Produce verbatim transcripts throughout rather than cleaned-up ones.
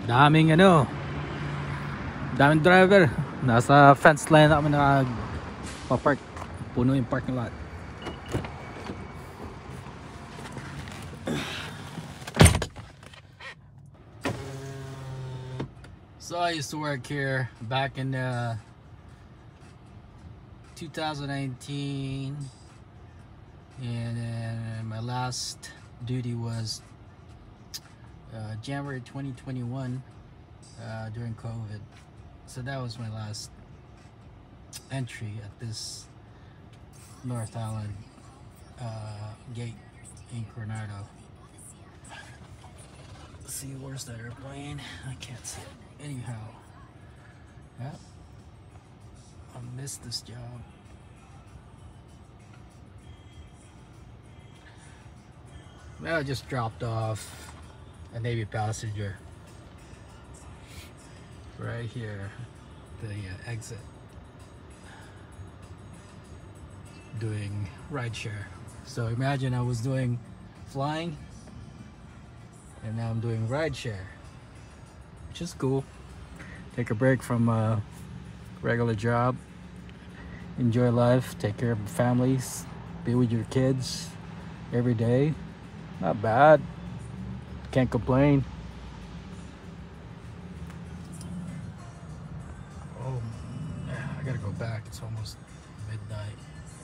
Daming ano, daming driver. Nasa fence line na kami nakapark. Puno yung parking lot. So I used to work here back in uh, two thousand nineteen, and then my last duty was uh, January twenty twenty-one uh, during COVID. So that was my last entry at this North Island uh, gate in Coronado. Let's see, where's that airplane? I can't see it. Anyhow, yeah, I missed this job. Well, I just dropped off a Navy passenger right here, the uh, exit, doing rideshare. So imagine I was doing flying, and now I'm doing rideshare, which is cool. Take a break from a regular job, enjoy life, take care of families, be with your kids every day. Not bad, can't complain. Oh, yeah, I gotta go back, it's almost midnight.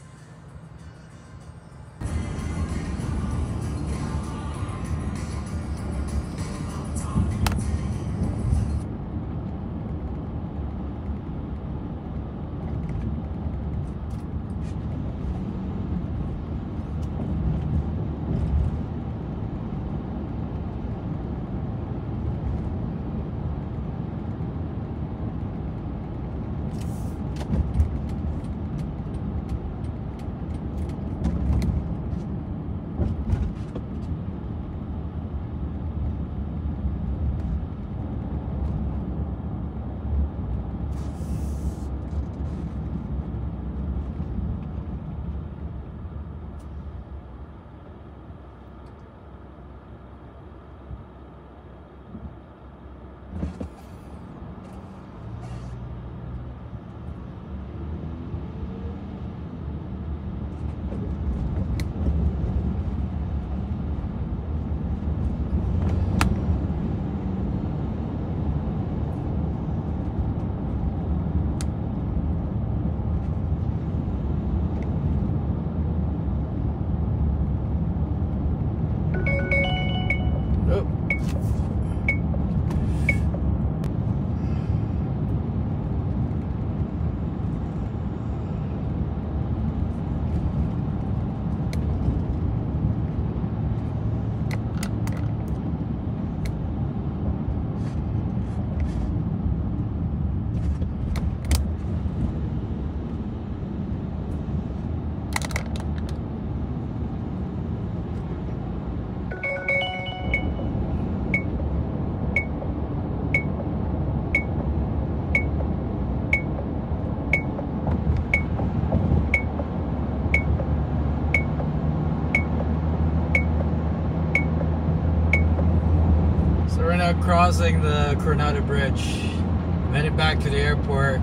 Crossing the Coronado Bridge, I'm headed back to the airport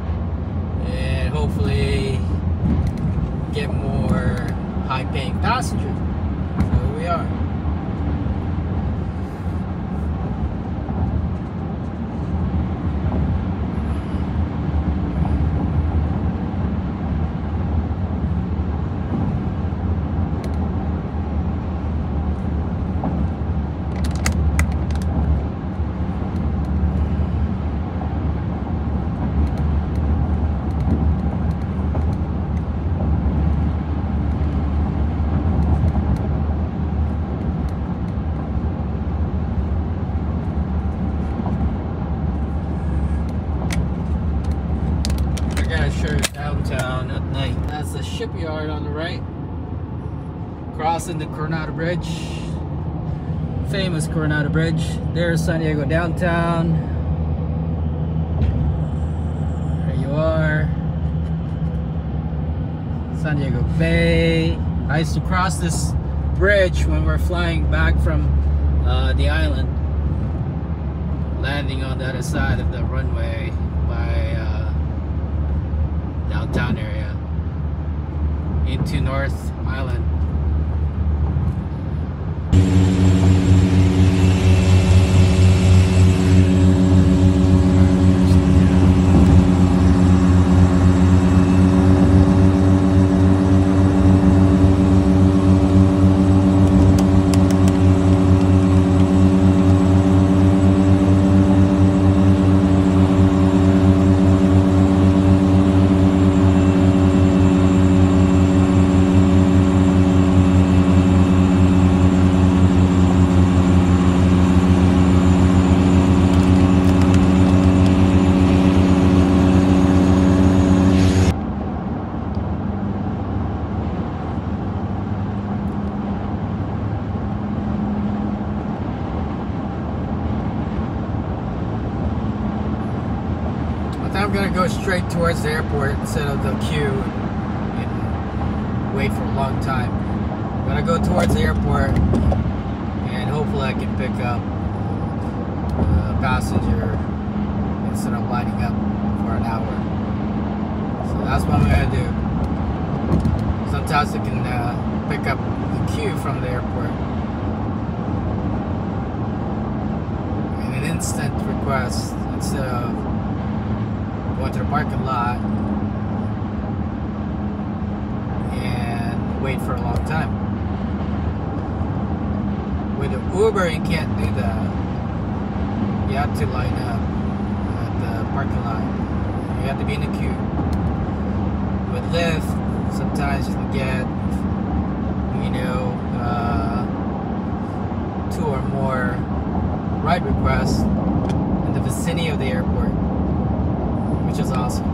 and hopefully get more high-paying passengers. So here we are. Downtown at night. That's the shipyard on the right. Crossing the Coronado Bridge. Famous Coronado Bridge. There's San Diego downtown. There you are. San Diego Bay. I used to cross this bridge when we're flying back from uh, the island. landing on the other side of the runway by uh, downtown area into North Island. I'm gonna go straight towards the airport instead of the queue and wait for a long time. I'm gonna go towards the airport and hopefully I can pick up a passenger instead of lining up for an hour. So that's what I'm gonna do. Sometimes I can uh, pick up the queue from the airport in an instant request instead of going to the parking lot and wait for a long time. With the Uber, you can't do that. You have to line up at the parking lot. You have to be in the queue. With Lyft, sometimes you can get, you know, uh, two or more ride requests in the vicinity of the airport, which is awesome.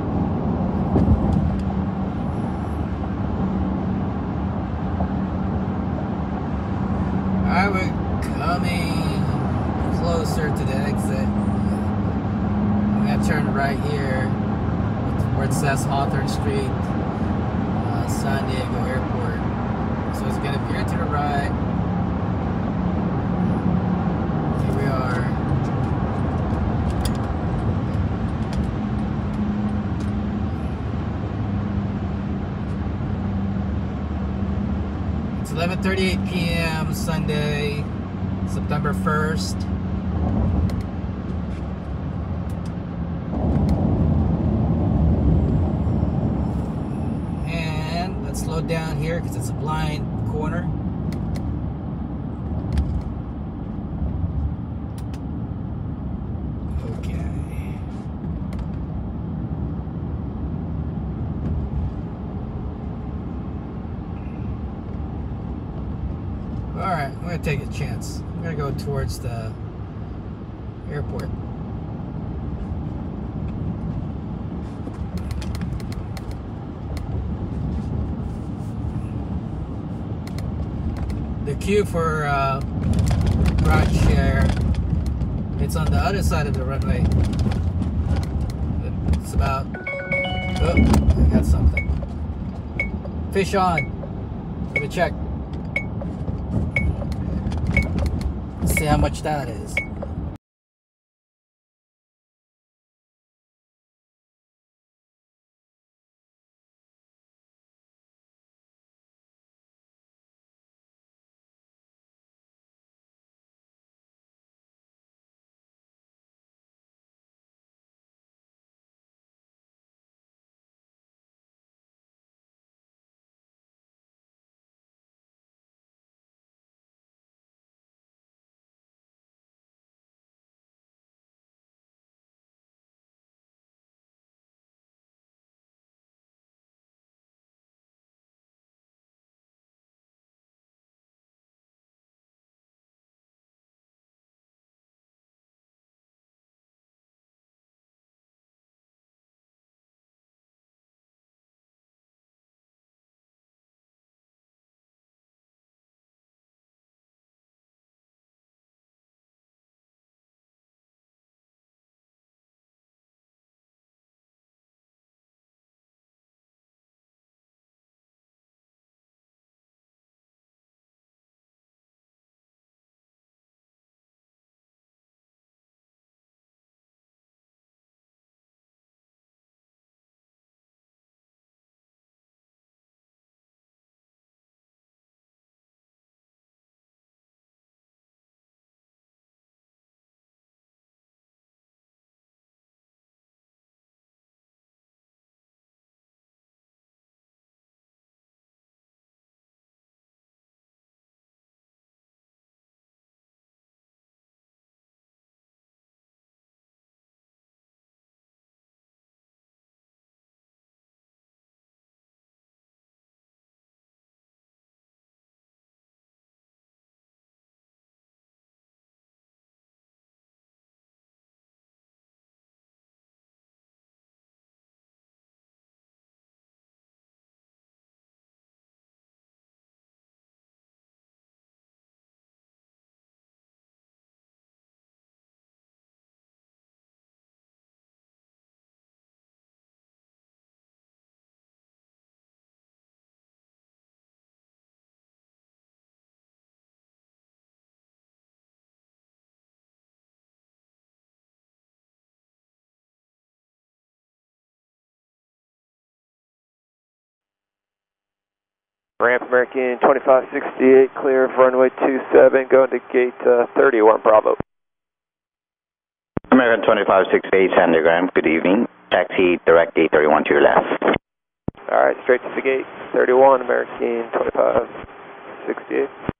Alright, we're coming closer to the exit. I'm gonna turn right here where it says Hawthorne Street, uh, San Diego Airport. So it's gonna veer to the right. Here we are. eleven thirty-eight p m Sunday, September first. And let's slow down here because it's a blind corner. Okay. Alright, I'm going to take a chance. I'm going to go towards the airport. The queue for uh, ride share, it's on the other side of the runway. It's about, oh, I got something. Fish on. Let me check. See how much that is. Ramp American twenty-five sixty-eight, clear for runway two seven, going to gate uh, thirty-one, Bravo. American twenty-five sixty-eight, Sandergram, good evening. Taxi direct gate thirty-one to your left. Alright, straight to the gate thirty-one, American twenty-five sixty-eight.